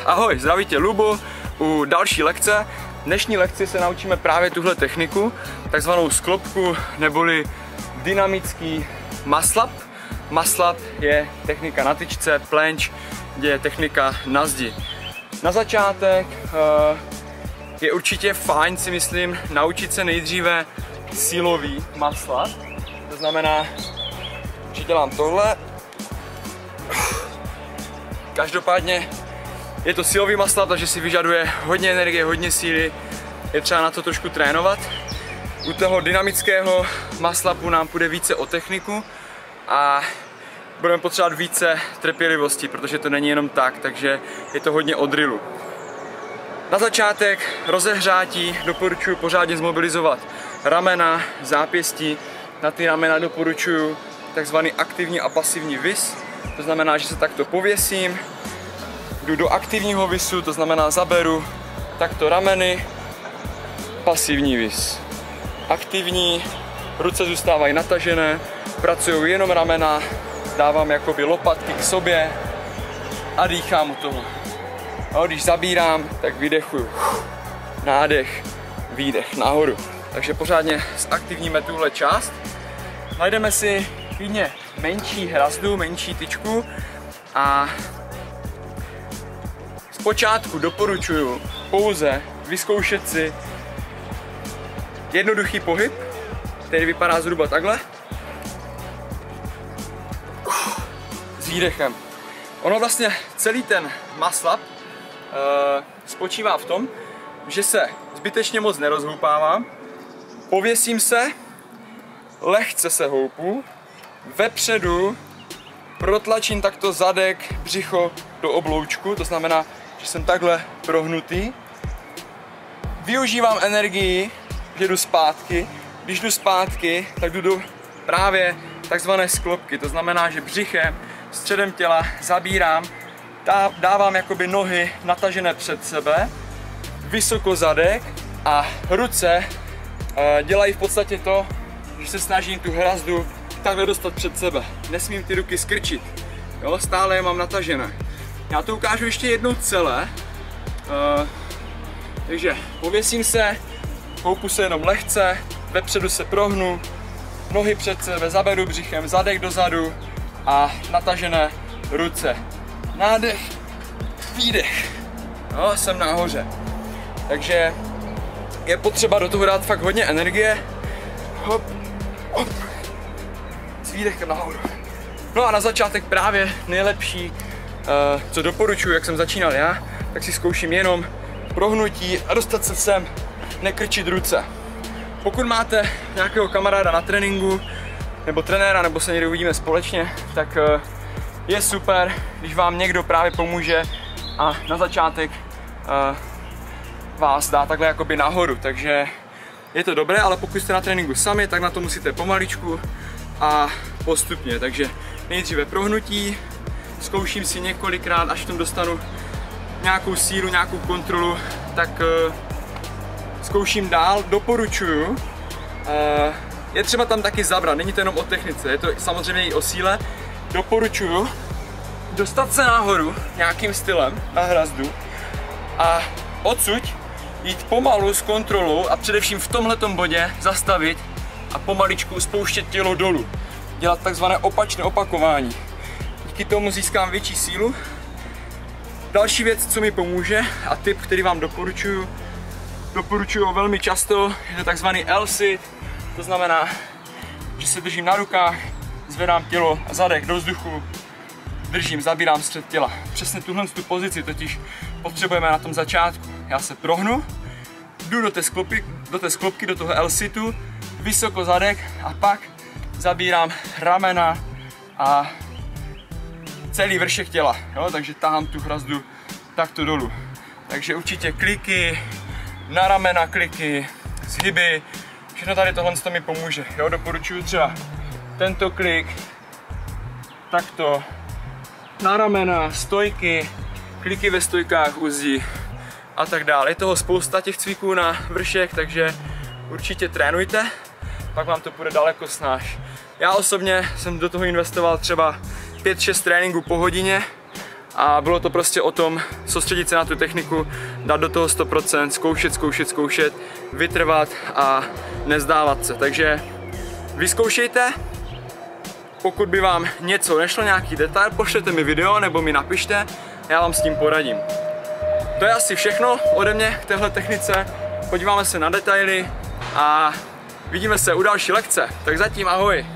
Ahoj, zdraví tě Lubo u další lekce. V dnešní lekci se naučíme právě tuhle techniku, takzvanou sklopku neboli dynamický muscle up. Muscle up je technika na tyčce, planche je technika na zdi. Na začátek je určitě fajn, si myslím, naučit se nejdříve silový muscle up. To znamená, že dělám tohle. Každopádně je to silový muscle up, takže si vyžaduje hodně energie, hodně síly. Je třeba na to trošku trénovat. U toho dynamického muscle upu nám půjde více o techniku a budeme potřebovat více trpělivosti, protože to není jenom tak, takže je to hodně o drillu. Na začátek rozehřátí doporučuji pořádně zmobilizovat ramena, zápěstí. Na ty ramena doporučuji takzvaný aktivní a pasivní vis. To znamená, že se takto pověsím, jdu do aktivního visu, to znamená zaberu takto rameny, pasivní vis. Aktivní, ruce zůstávají natažené, pracují jenom ramena, dávám jakoby lopatky k sobě a dýchám u toho. A když zabírám, tak vydechuju. Nádech, výdech, nahoru. Takže pořádně zaktivníme tuhle část. Najdeme si klidně menší hrazdu, menší tyčku a zpočátku doporučuji pouze vyzkoušet si jednoduchý pohyb, který vypadá zhruba takhle. S výdechem. Ono vlastně celý ten muscle up spočívá v tom, že se zbytečně moc nerozhoupávám, pověsím se, lehce se houpu, vepředu protlačím takto zadek, břicho do obloučku, to znamená, že jsem takhle prohnutý. Využívám energii, že jdu zpátky. Když jdu zpátky, tak jdu do právě takzvané sklopky, to znamená, že břichem, středem těla zabírám, dávám jakoby nohy natažené před sebe, vysoko zadek a ruce dělají v podstatě to, že se snažím tu hrazdu takhle dostat před sebe. Nesmím ty ruky skrčit, jo? Stále je mám natažené. Já to ukážu ještě jednou celé. Takže pověsím se, houpu se jenom lehce, vepředu se prohnu, nohy před sebe, zaberu břichem, zadek dozadu a natažené ruce. Nádech, výdech. No, jsem nahoře. Takže je potřeba do toho dát fakt hodně energie. Hop, hop. S výdechem nahoru. No a na začátek právě nejlepší, co doporučuji, jak jsem začínal já, tak si zkouším jenom prohnutí a dostat se sem, nekrčit ruce. Pokud máte nějakého kamaráda na tréninku, nebo trenéra, nebo se někdy uvidíme společně, tak je super, když vám někdo právě pomůže a na začátek vás dá takhle jakoby nahoru, takže je to dobré, ale pokud jste na tréninku sami, tak na to musíte pomaličku a postupně, takže nejdříve prohnutí, zkouším si několikrát, až v tom dostanu nějakou sílu, nějakou kontrolu, tak zkouším dál, doporučuju. Je třeba tam taky zabrat, není to jenom o technice, je to samozřejmě i o síle. Doporučuju dostat se nahoru nějakým stylem na hrazdu a odsud jít pomalu s kontrolou a především v tomhletom bodě zastavit a pomaličku spouštět tělo dolů. Dělat takzvané opačné opakování. Díky tomu získám větší sílu. Další věc, co mi pomůže a tip, který vám doporučuju velmi často, je to takzvaný L-sit. To znamená, že se držím na rukách, zvedám tělo a zadek do vzduchu, držím, zabírám střed těla. Přesně tuhle pozici totiž potřebujeme na tom začátku. Já se prohnu, jdu do té sklopky, do toho L-situ, vysoko zadek a pak zabírám ramena a celý vršek těla. Jo? Takže tahám tu hrazdu takto dolů. Takže určitě kliky, na ramena kliky, zhyby, všechno tady tohle mi pomůže. Jo? Doporučuji třeba tento klik, takto, na ramena, stojky, kliky ve stojkách u zdi a tak dále. Je toho spousta těch cviků na vršek, takže určitě trénujte, pak vám to půjde daleko snáš. Já osobně jsem do toho investoval třeba 5-6 tréninků po hodině A bylo to prostě o tom soustředit se na tu techniku, dát do toho 100%, zkoušet, vytrvat a nezdávat se. Takže vyzkoušejte, pokud by vám něco nešlo, nějaký detail, pošlete mi video nebo mi napište, já vám s tím poradím. To je asi všechno ode mě k téhle technice, podíváme se na detaily a vidíme se u další lekce, tak zatím ahoj!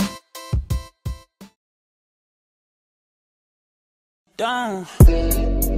Done.